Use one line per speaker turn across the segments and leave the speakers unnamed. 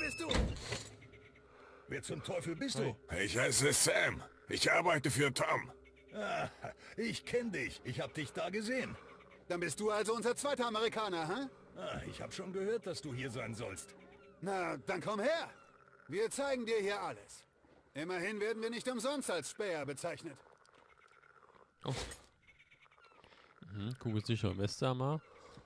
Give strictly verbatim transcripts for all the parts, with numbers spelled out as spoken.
bist du? Wer zum Teufel bist du?
Ich heiße Sam. Ich arbeite für Tom.
Ah, ich kenne dich. Ich hab dich da gesehen.
Dann bist du also unser zweiter Amerikaner, hä?
Ah, ich hab schon gehört, dass du hier sein sollst.
Na, dann komm her. Wir zeigen dir hier alles. Immerhin werden wir nicht umsonst als Späher bezeichnet.
Oh. Mhm, kugelsicher Westhammer.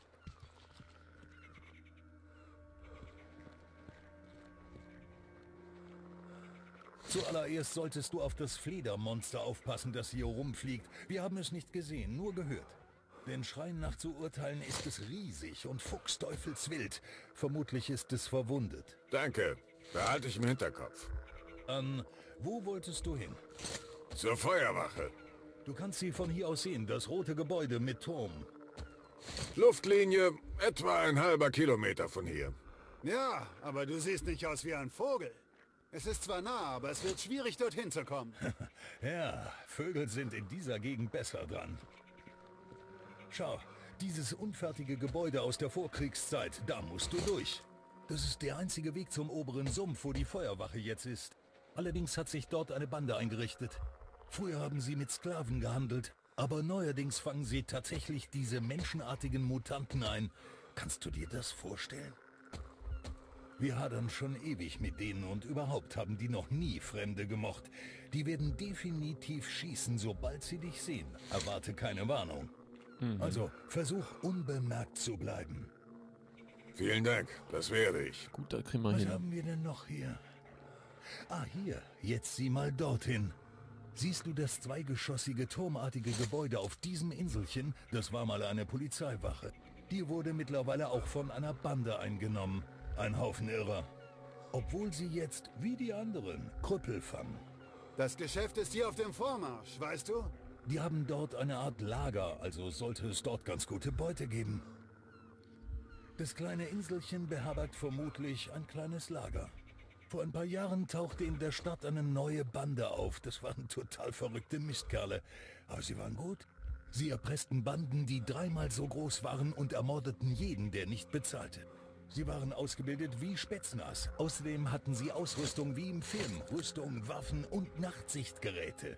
Zuallererst solltest du auf das Fledermonster aufpassen, das hier rumfliegt. Wir haben es nicht gesehen, nur gehört. Denn Schreien nach zu urteilen ist es riesig und fuchsteufelswild. Vermutlich ist es verwundet.
Danke. Behalte ich im Hinterkopf.
Ähm, wo wolltest du hin?
Zur Feuerwache.
Du kannst sie von hier aus sehen, das rote Gebäude mit Turm.
Luftlinie etwa ein halber Kilometer von hier.
Ja, aber du siehst nicht aus wie ein Vogel. Es ist zwar nah, aber es wird schwierig, dorthin zu kommen.
Ja, Vögel sind in dieser Gegend besser dran. Schau, dieses unfertige Gebäude aus der Vorkriegszeit, da musst du durch. Das ist der einzige Weg zum oberen Sumpf, wo die Feuerwache jetzt ist. Allerdings hat sich dort eine Bande eingerichtet. Früher haben sie mit Sklaven gehandelt, aber neuerdings fangen sie tatsächlich diese menschenartigen Mutanten ein. Kannst du dir das vorstellen? Wir hadern schon ewig mit denen und überhaupt haben die noch nie Fremde gemocht. Die werden definitiv schießen, sobald sie dich sehen. Erwarte keine Warnung. Mhm. Also versuch unbemerkt zu bleiben.
Vielen Dank, das werde ich.
Gut, da kriegen wir
Was
hin.
haben wir denn noch hier? Ah, hier. Jetzt sieh mal dorthin. Siehst du das zweigeschossige, turmartige Gebäude auf diesem Inselchen? Das war mal eine Polizeiwache. Die wurde mittlerweile auch von einer Bande eingenommen. Ein Haufen Irrer. Obwohl sie jetzt, wie die anderen, Krüppel fangen.
Das Geschäft ist hier auf dem Vormarsch, weißt du?
Die haben dort eine Art Lager, also sollte es dort ganz gute Beute geben. Das kleine Inselchen beherbergt vermutlich ein kleines Lager. Vor ein paar Jahren tauchte in der Stadt eine neue Bande auf. Das waren total verrückte Mistkerle. Aber sie waren gut. Sie erpressten Banden, die dreimal so groß waren und ermordeten jeden, der nicht bezahlte. Sie waren ausgebildet wie Spätznaz. Außerdem hatten sie Ausrüstung wie im Film. Rüstung, Waffen und Nachtsichtgeräte.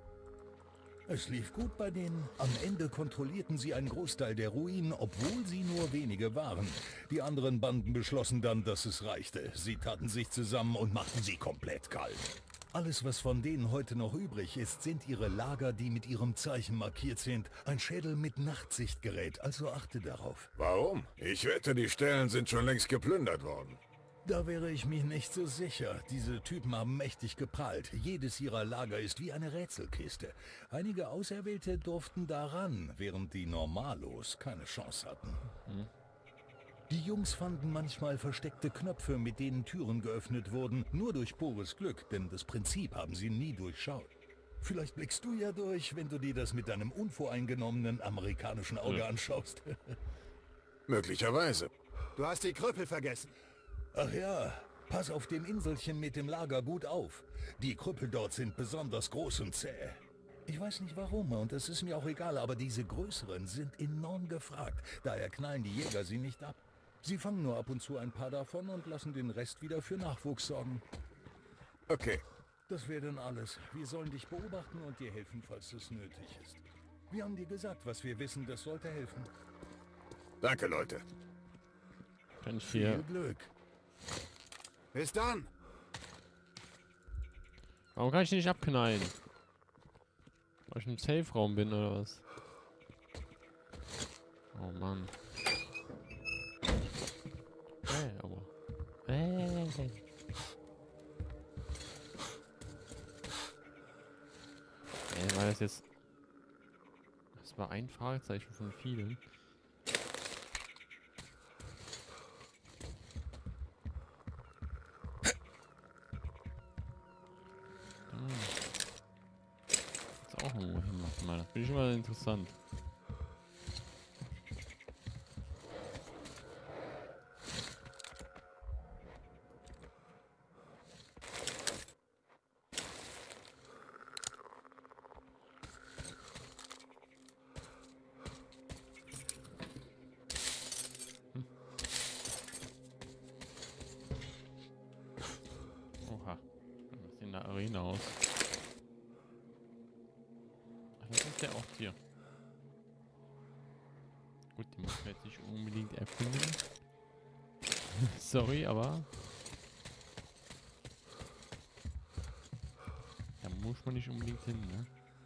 Es lief gut bei denen. Am Ende kontrollierten sie einen Großteil der Ruinen, obwohl sie nur wenige waren. Die anderen Banden beschlossen dann, dass es reichte. Sie taten sich zusammen und machten sie komplett kalt. Alles, was von denen heute noch übrig ist, sind ihre Lager, die mit ihrem Zeichen markiert sind. Ein Schädel mit Nachtsichtgerät, also achte darauf.
Warum? Ich wette, die Stellen sind schon längst geplündert worden.
Da wäre ich mir nicht so sicher. Diese Typen haben mächtig geprahlt. Jedes ihrer Lager ist wie eine Rätselkiste. Einige Auserwählte durften daran, während die Normalos keine Chance hatten. Hm. Die Jungs fanden manchmal versteckte Knöpfe, mit denen Türen geöffnet wurden, nur durch pures Glück, denn das Prinzip haben sie nie durchschaut. Vielleicht blickst du ja durch, wenn du dir das mit deinem unvoreingenommenen amerikanischen Auge hm. anschaust.
Möglicherweise.
Du hast die Krüppel vergessen.
Ach ja, pass auf dem Inselchen mit dem Lager gut auf. Die Krüppel dort sind besonders groß und zäh. Ich weiß nicht warum und es ist mir auch egal, aber diese größeren sind enorm gefragt. Daher knallen die Jäger sie nicht ab. Sie fangen nur ab und zu ein paar davon und lassen den Rest wieder für Nachwuchs sorgen.
Okay.
Das wäre dann alles. Wir sollen dich beobachten und dir helfen, falls es nötig ist. Wir haben dir gesagt, was wir wissen, das sollte helfen.
Danke, Leute.
Kann ich hier...
Viel Glück.
Bis dann.
Warum kann ich nicht abknallen? Weil ich im Safe-Raum bin oder was? Oh Mann. Hey, aber. Hey. Hey, war das jetzt... Das war ein Fragezeichen von vielen. Auch irgendwo hinmachen, mal. Das finde ich immer interessant. Hm. der Arena aus? Ach, das ist der Ort hier. Gut, den muss man jetzt nicht unbedingt erkunden. Sorry, aber... Da muss man nicht unbedingt hin, ne?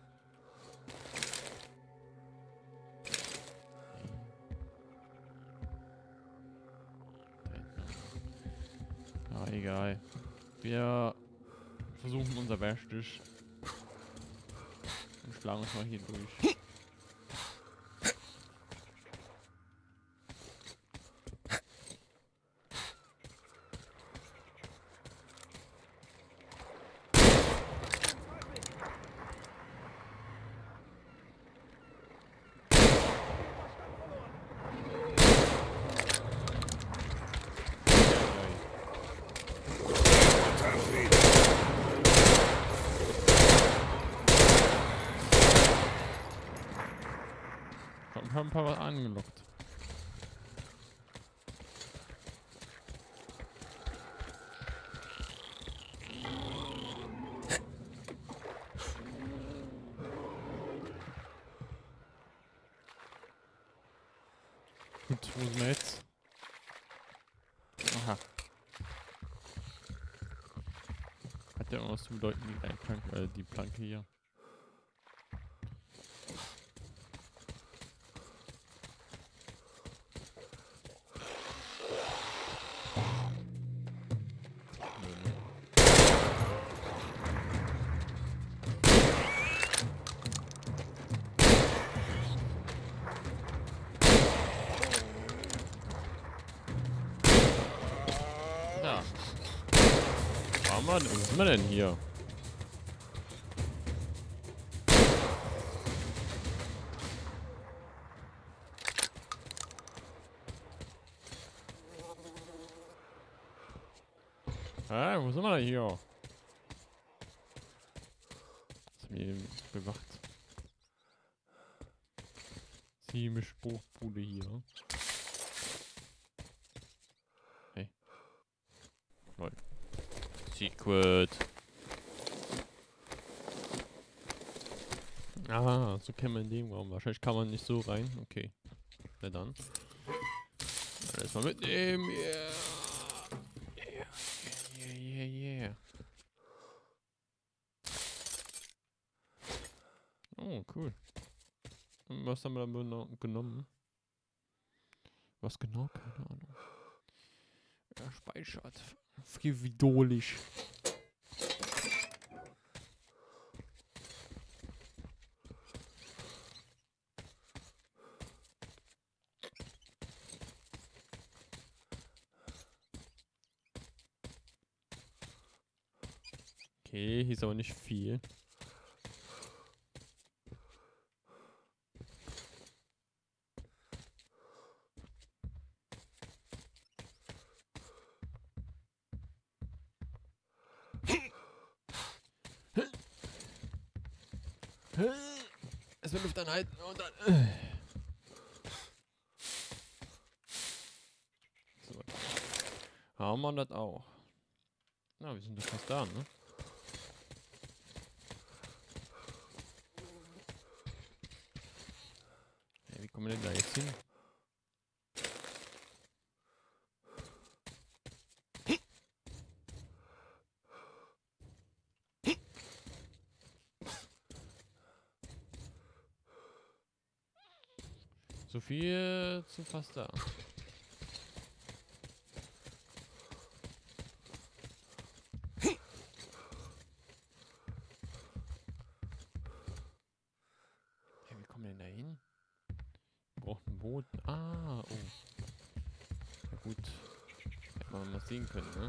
Ja, egal. Wir versuchen unser Bestes und schlagen uns mal hier durch. Ich habe ein paar was angelockt. Gut, wo sind wir jetzt? Aha. Hat der irgendwas zu bedeuten, die kleine Planke, äh, die Planke hier? Ja. Mann, wo sind wir denn hier? Hä, wo sind wir denn hier? Was haben wir denn bewacht? Ziemlich Spruchbude hier. Hey. Lol. Secret. Ah, so kann man in dem Raum. Wahrscheinlich kann man nicht so rein. Okay. Na dann. Dann erstmal mitnehmen. Yeah. Yeah, yeah, yeah, yeah. Oh, cool. Und was haben wir dann genommen? Was genau? Keine Ahnung. Er speichert. Frividolisch. Okay, hier ist aber nicht viel. Erstmal Luft anhalten und dann... So. Haben wir das auch. Na, wir sind doch fast da, ne? Ja, wie kommen wir denn da jetzt hin? So viel zu fast da. Ja, wie kommen wir denn da hin? Wir brauchen einen Boden. Ah, oh. Ja gut. Hätte man mal sehen können, ne?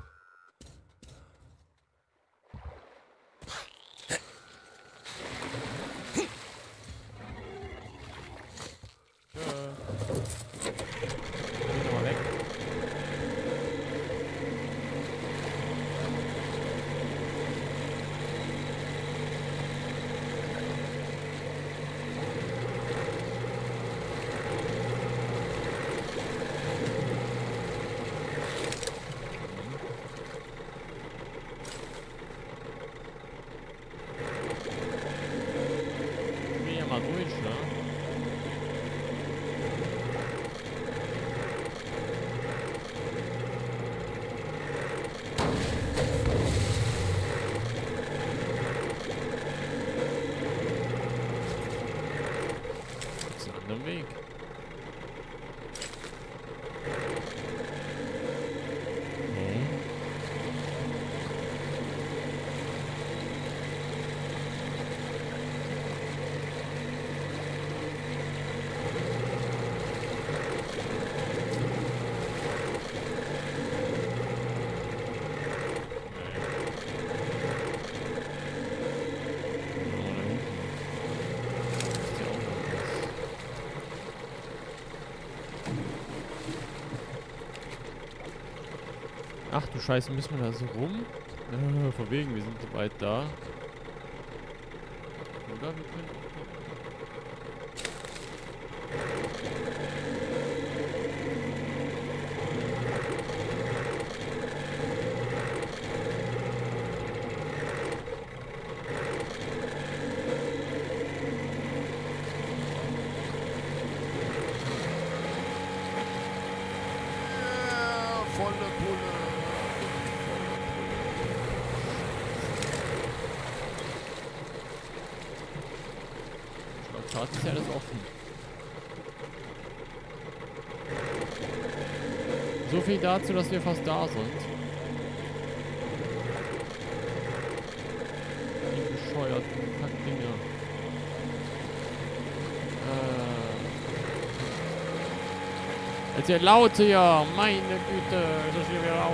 Ach du Scheiße, müssen wir da so rum? Äh, von wegen, wir sind so weit da. Oder wir können auch...
Volle Pulle.
Gerade ist ja alles offen. So viel dazu, dass wir fast da sind. Die bescheuerten Kackdinger. Äh. Jetzt wird laut hier! Meine Güte, es ist hier wieder laut.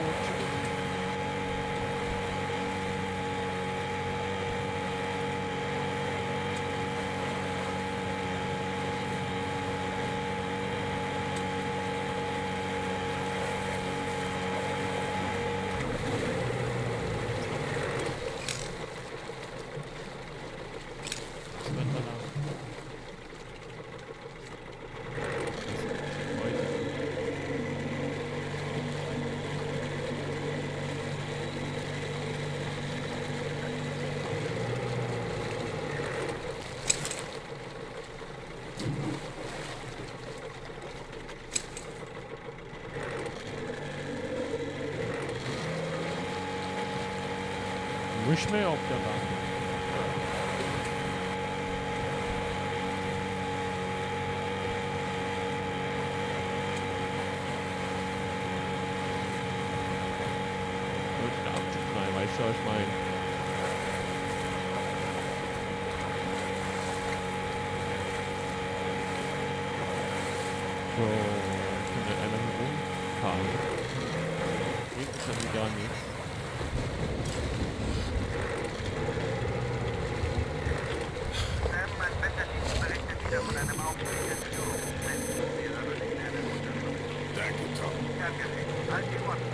Nicht mehr auf der Bahn. Gut, abzuknallen, weißt du, was ich meine? So, können wir einmal hier rumfahren. Geht es dann gar nichts.
Von einem Aufstieg des Sturms. Wir benötigen eine Unterstützung.
Danke, Tom.
Danke. Halt die Ohren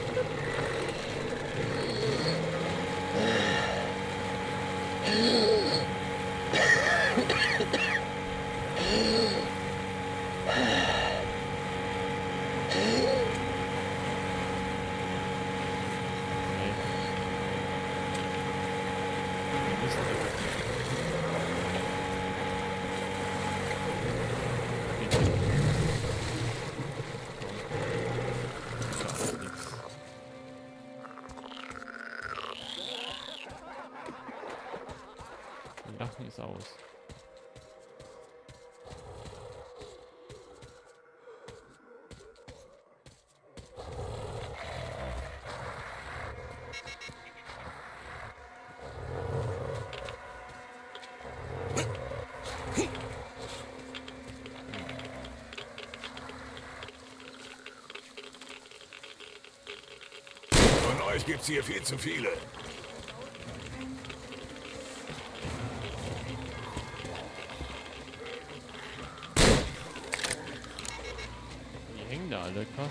Lachen ist aus.
Von euch gibt's hier viel zu viele.
Die hängen da alle, krass.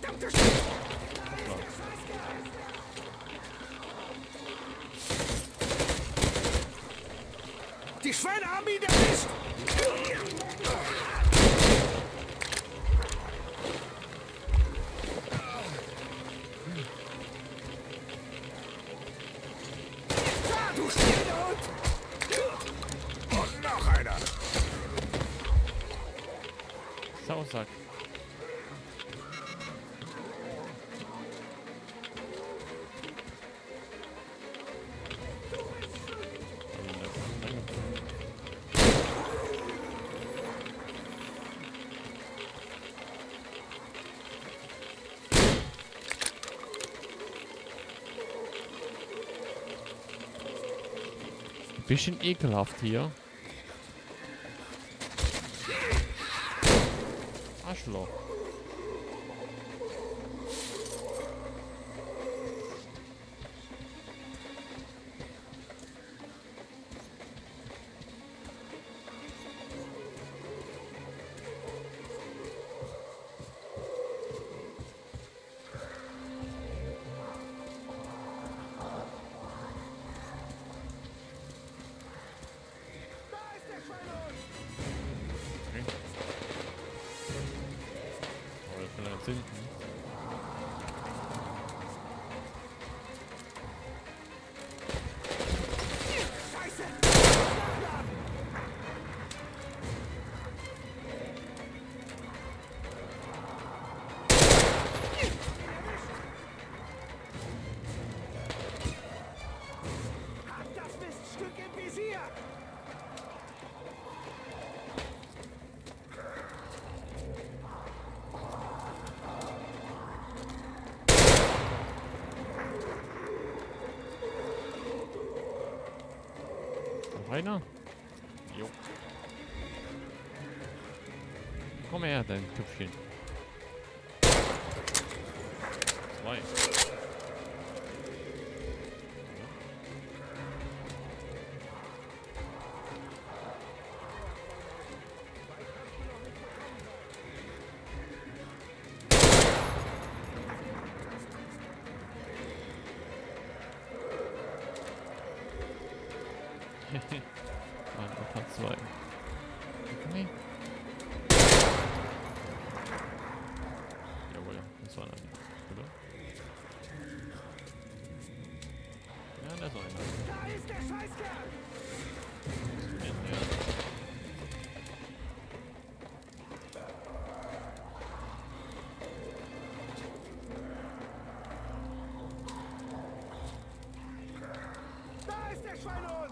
Die Schweine haben ihn erwischt! Da, du Schweinehund!
Und noch einer.
Sausack. Bisschen ekelhaft hier. Arschloch. Einer? Jo. Komm her, dein Tüpfchen. Zwei. Mann, auf Platz zwei. Okay. Jawohl, das war einer. Oder? Ja, da ist noch einer.
Da ist der Scheißkerl!
Ja, ja.
Da ist der Schweinehund!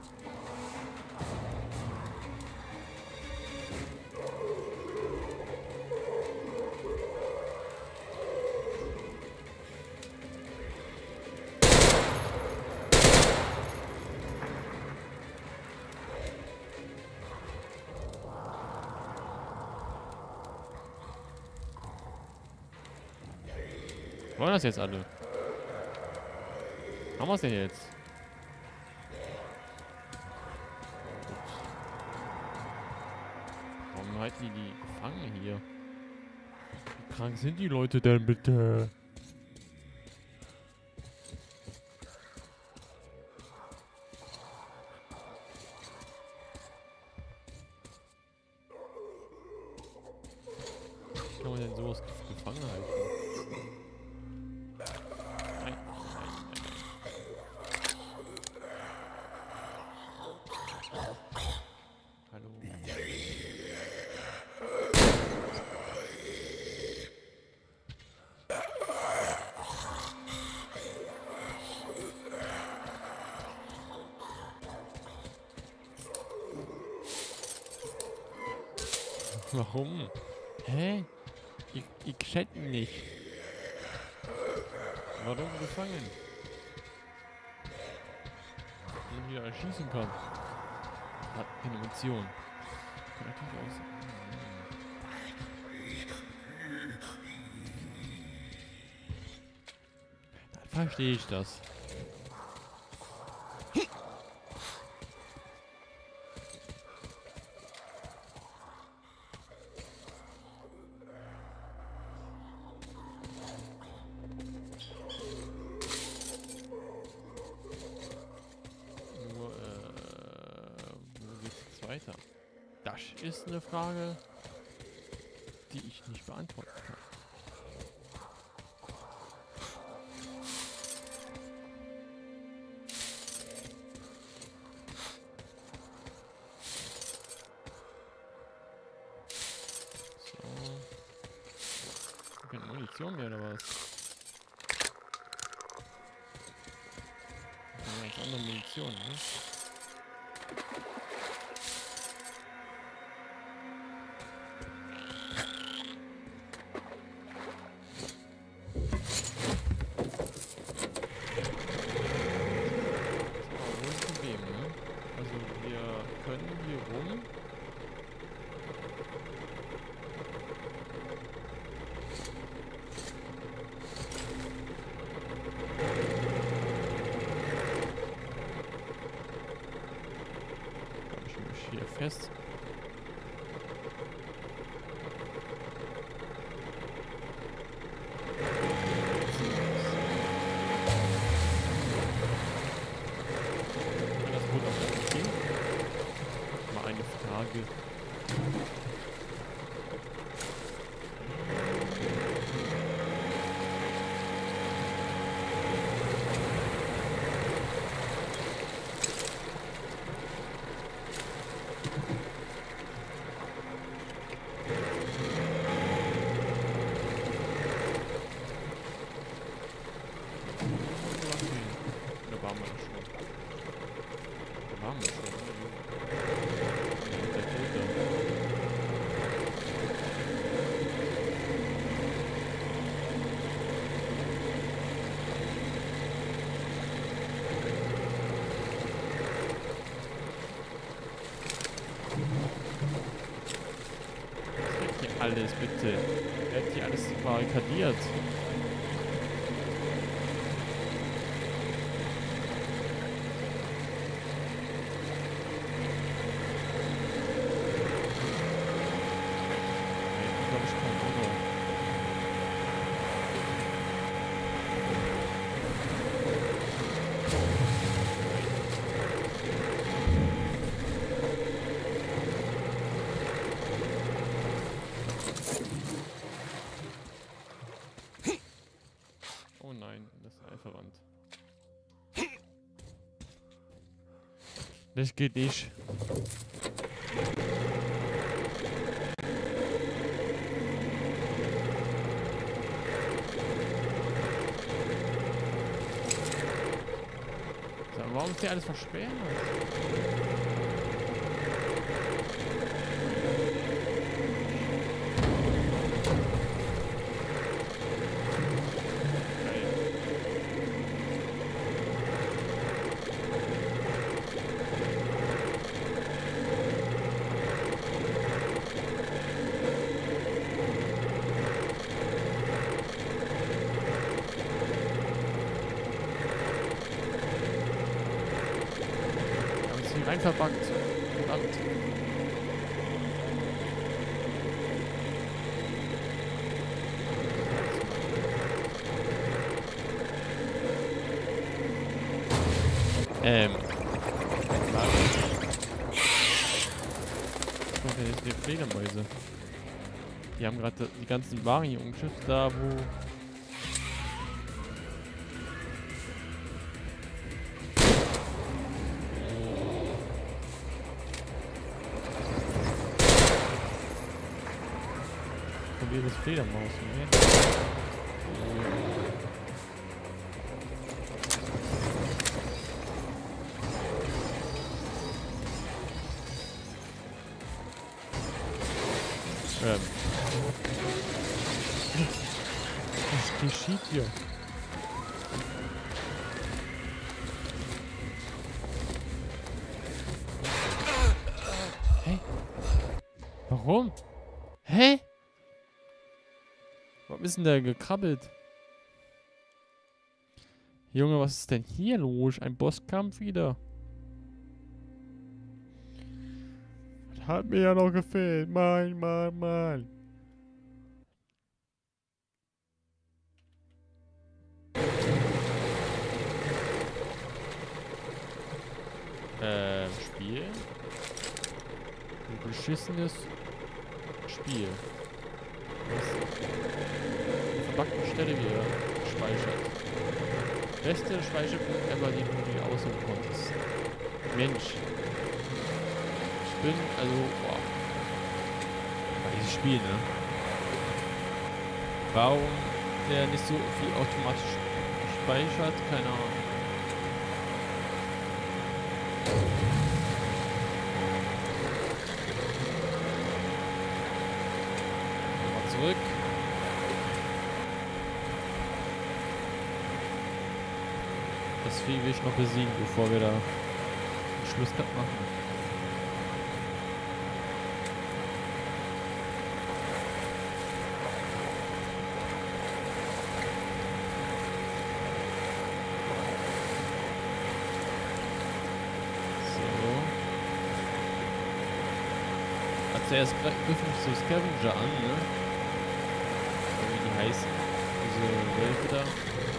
Wollen das jetzt alle? Haben wir es denn jetzt? Warum halten die die gefangen hier? Wie krank sind die Leute denn bitte? Wie kann man denn sowas gef- gefangen halten? Nein, nein, nein, nein. Hallo. Warum? Hä? Ich, ich chatte nicht. Warum gefangen? Wenn ich wieder erschießen kann. Hat keine Munition. Kann natürlich auch sein. Dann verstehe ich das. Nur, äh, wo geht's jetzt weiter? Das ist eine Frage, die ich nicht beantworten kann. So. Keine Munition mehr oder was? Ja, ganz andere Munition, ne? Das ist ein Problem, ne? Also wir können hier rum. Habe ich mich hier fest. Kann das Boot auch ganz gehen? Mal eine Frage. Da waren wir schon. Da waren wir schon. Ja, der Tote. alles, bitte? Wer hat hier alles barrikadiert? Ich glaube, ich kann auch. Oh nein, das ist ein verwandt. Das geht nicht. So, warum ist hier alles versperrt? Rein verbuggt. Verdammt. Ähm. Was ist die Fledermäuse? Die haben gerade die ganzen Waren hier umgeschifft, da wo. Das Fledermaus, ne? Ähm. Was geschieht hier? Hä? Warum? Hä? Warum ist denn der gekrabbelt? Junge, was ist denn hier los? Ein Bosskampf wieder. Das hat mir ja noch gefehlt. Mann, Mann, Mann. Ähm, Spiel? Ein beschissenes Spiel. Eine verbackte Stelle wieder gespeichert. Beste Speicherpunkt ever, den du dir aussuchen konntest. Mensch. Ich bin, also, boah. Bei diesem Spiel, ne? Warum der nicht so viel automatisch speichert? Keine Ahnung. Zurück. Das Vieh will ich noch besiegen, bevor wir da den Schlusscut machen. So. Also zuerst griffen so Scavenger an, ne? Wie die heißen. Diese Wölfe da.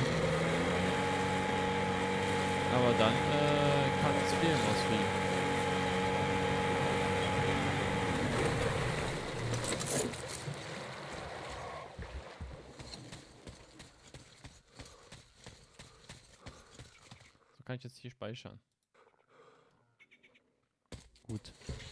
Aber dann äh, kann es fehlen, was fliegen. So kann ich jetzt hier speichern. Gut.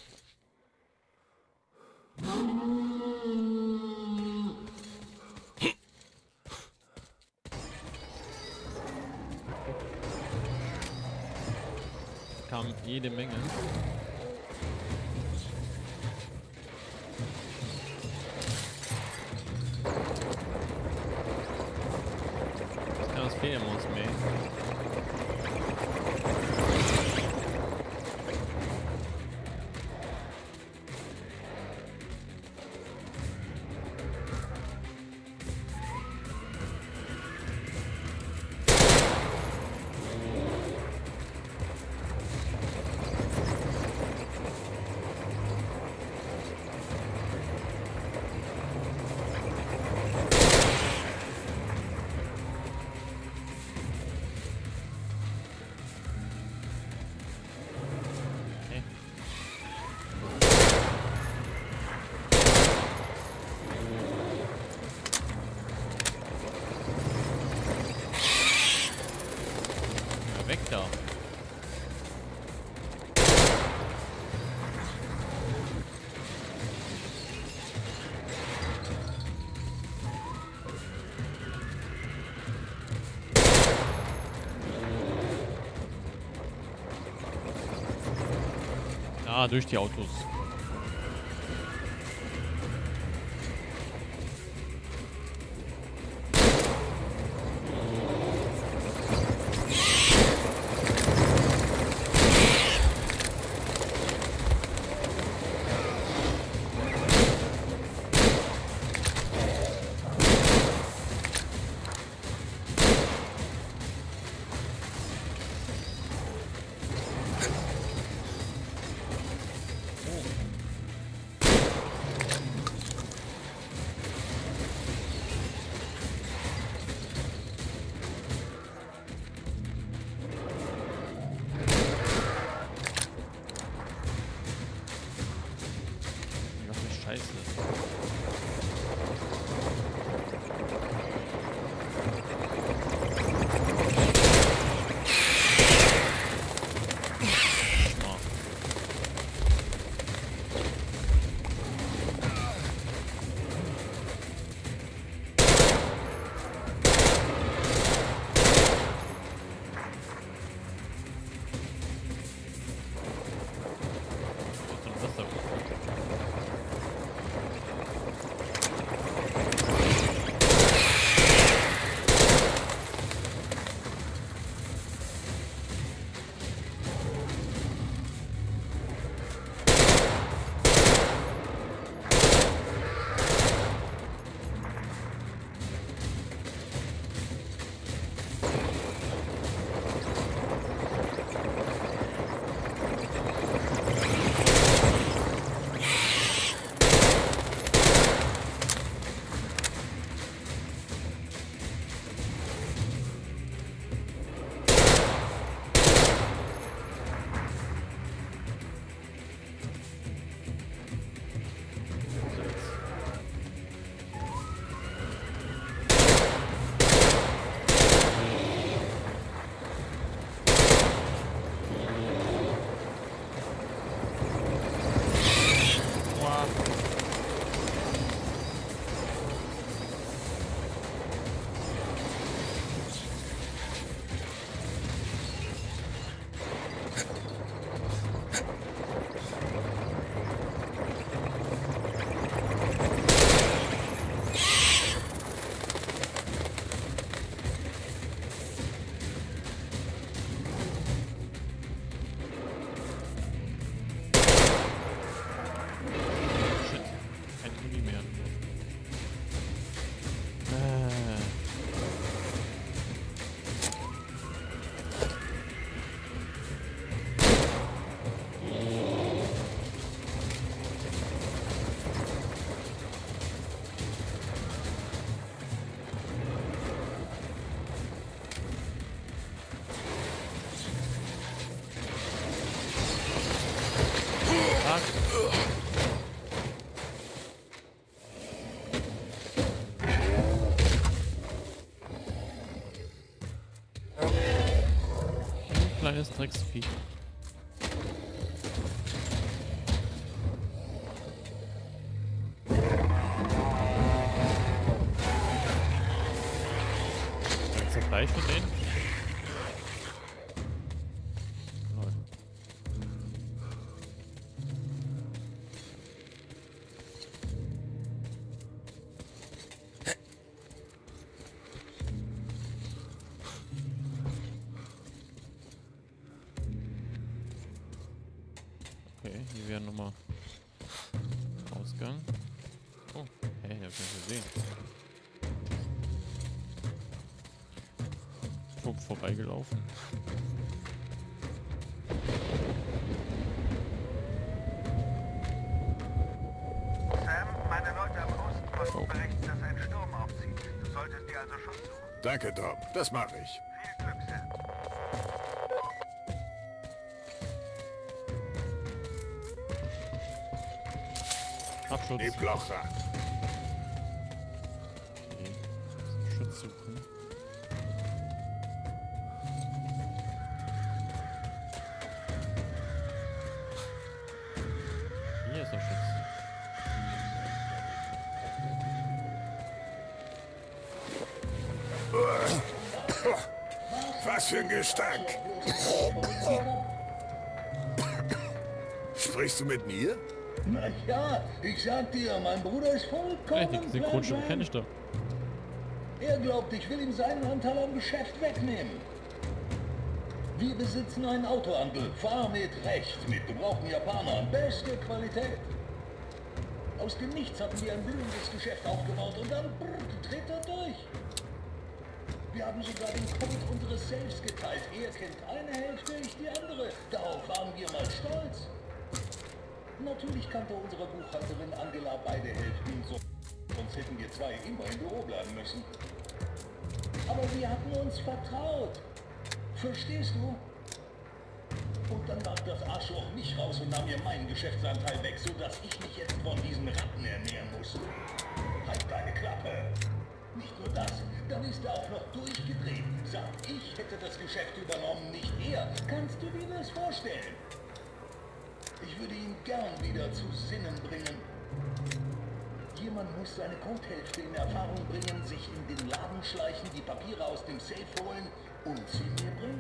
Kam jede Menge. Das kann das Fledermaus mehr. Da. Ah, durch die Autos. Kleines Drecksvieh. Ist das Fleisch von denen? Lol. Okay, hier wäre nochmal Ausgang. Oh, hey, hab ich nicht gesehen. Vor, vorbeigelaufen.
Sam, meine Leute am Außenposten oh. berichten, dass ein Sturm aufzieht. Du solltest dir also Schutz suchen.
Danke, Tom. Das mache ich.
Viel Glück, Sam.
Abschutz.
Die Blocher.
Okay. Schutz suchen.
Was für ein Gestank. Sprichst du mit mir?
Na ja, ich sag dir, mein Bruder ist
Ey,
vollkommen
die Synchronstimme
plan-
kenne ich doch.
Er glaubt, ich will ihm seinen Anteil am Geschäft wegnehmen. Wir besitzen einen Autohandel. Fahr mit Recht, mit gebrauchten Japanern. Beste Qualität. Aus dem Nichts hatten wir ein blühendes Geschäft aufgebaut und dann brrr, dreht er durch. Wir haben sogar den Code unseres Safes geteilt. Er kennt eine Hälfte, ich die andere. Darauf waren wir mal stolz. Natürlich kannte unsere Buchhalterin Angela beide Hälften, so, sonst hätten wir zwei immer im Büro bleiben müssen. Aber wir hatten uns vertraut. Verstehst du? Und dann warf das Arschloch mich raus und nahm mir meinen Geschäftsanteil weg, sodass ich mich jetzt von diesen Ratten ernähren muss. Halt deine Klappe! Nicht nur das, dann ist er auch noch durchgedreht. Sagt, ich hätte das Geschäft übernommen, nicht er. Kannst du dir das vorstellen? Ich würde ihn gern wieder zu Sinnen bringen. Jemand muss seine Codehälfte in Erfahrung bringen, sich in den Laden schleichen, die Papiere aus dem Safe holen und sie mir bringen.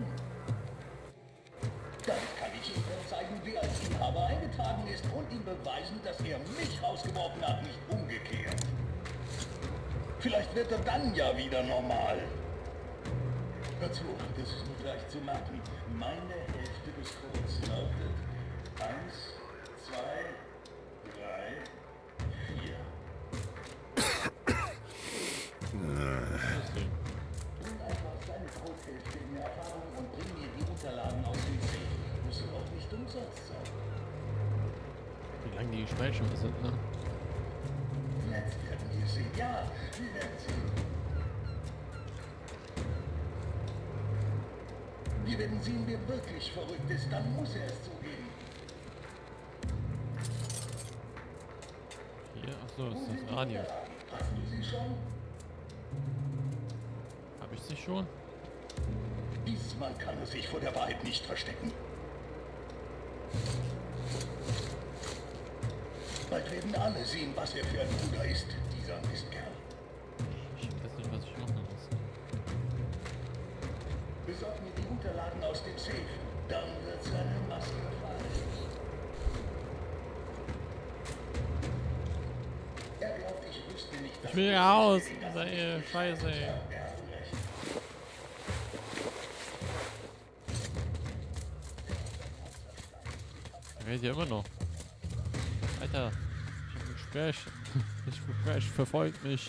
Dann kann ich ihm dann zeigen, wer als Inhaber eingetragen ist und ihm beweisen, dass er mich rausgeworfen hat, nicht umgekehrt. Vielleicht wird er dann ja wieder normal. Hör zu, das ist nicht leicht zu merken. Meine Hälfte des Codes lautet eins, zwei, drei, vier. Bring einfach seine Codehälfte in Erfahrung und bring mir die Unterlagen aus dem Safe. Muss auch nicht umsonst sein.
Wie lange die Speicher sind, ne?
Jetzt werden wir sehen. Ja, wir werden sehen. Wir werden sehen, wer wirklich verrückt ist. Dann muss er es zugeben.
Hier, achso, das ist das Radio.
Hast du sie schon?
Hab ich sie schon?
Diesmal kann er sich vor der Wahrheit nicht verstecken. Bald werden alle sehen, was er für ein Bruder ist, dieser Mistkerl.
Ich weiß nicht, was ich machen muss.
Besorg mir die Unterlagen aus dem Safe, dann wird seine Maske fallen. Er glaubt, ich wüsste nicht, dass
Ich will raus! Sei Scheiße, ey.
er hat recht.
Er redet ja immer noch. Alter, ich hab ein Gespräch. Das Gespräch verfolgt mich.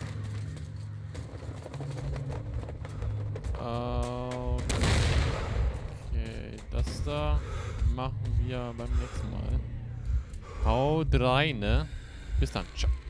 Okay, das da machen wir beim nächsten Mal. Haut rein, ne? Bis dann. Ciao.